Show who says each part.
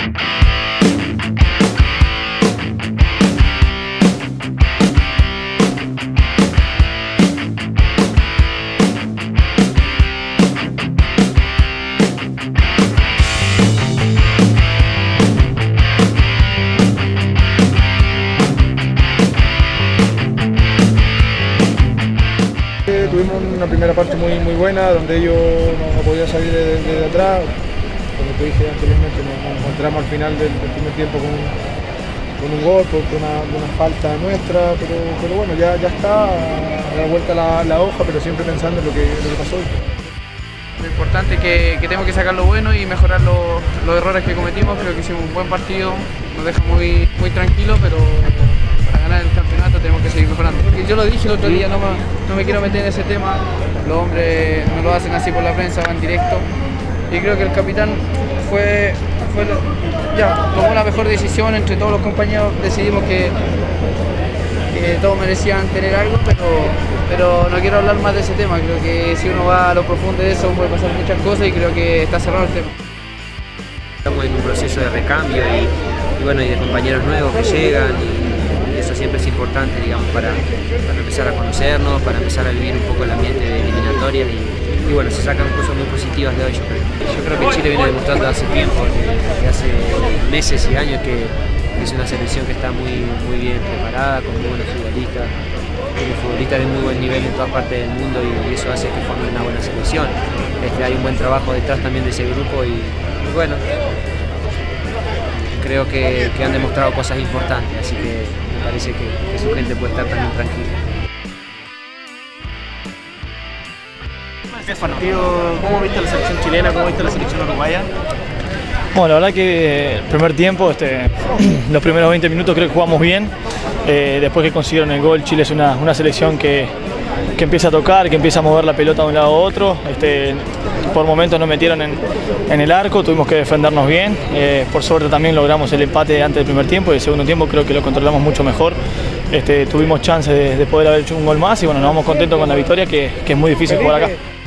Speaker 1: Tuvimos una primera parte muy buena, donde ellos no podían salir de atrás. Como te dije anteriormente, nos encontramos al final del primer tiempo con un gol, por una falta nuestra, pero bueno, ya está, a la vuelta la hoja, pero siempre pensando en lo que pasó hoy.
Speaker 2: Lo importante es que tenemos que sacar lo bueno y mejorar los errores que cometimos. Creo que hicimos un buen partido, nos deja muy tranquilos, pero para ganar el campeonato tenemos que seguir mejorando. Yo lo dije el otro día, no me quiero meter en ese tema. Los hombres no lo hacen así por la prensa, van directo. Y creo que el capitán tomó la mejor decisión. Entre todos los compañeros decidimos que todos merecían tener algo, pero no quiero hablar más de ese tema. Creo que si uno va a lo profundo de eso puede pasar muchas cosas y creo que está cerrado el tema.
Speaker 3: Estamos en un proceso de recambio y bueno, y de compañeros nuevos que llegan y eso siempre es importante, digamos, para empezar a conocernos, para empezar a vivir un poco el ambiente de eliminatoria y bueno, se sacan cosas muy positivas de hoy, yo creo. Yo creo que Chile viene demostrando hace tiempo, que hace meses y años que es una selección que está muy bien preparada, con muy buenos futbolistas, de muy buen nivel en todas partes del mundo y eso hace que forme una buena selección. Hay un buen trabajo detrás también de ese grupo y bueno, creo que han demostrado cosas importantes, así que me parece que su gente puede estar también tranquila.
Speaker 4: ¿Cómo viste la selección chilena? ¿Cómo viste la selección uruguaya?
Speaker 5: Bueno, la verdad que el primer tiempo, los primeros 20 minutos creo que jugamos bien. Después que consiguieron el gol, Chile es una selección que empieza a tocar, que empieza a mover la pelota de un lado a otro. Por momentos nos metieron en el arco, tuvimos que defendernos bien. Por suerte también logramos el empate antes del primer tiempo y el segundo tiempo creo que lo controlamos mucho mejor. Tuvimos chance de poder haber hecho un gol más y bueno, nos vamos contentos con la victoria, que es muy difícil jugar acá.